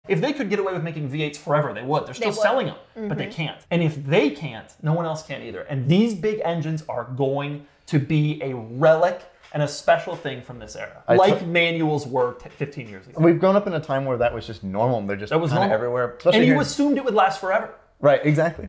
If they could get away with making V8s forever, they would. They're still selling them, but they can't. And if they can't, no one else can either. And these big engines are going to be a relic and a special thing from this era, like manuals were 15 years ago. We've grown up in a time where that was just normal. They're just kind of everywhere. And you assumed it would last forever. Right, exactly.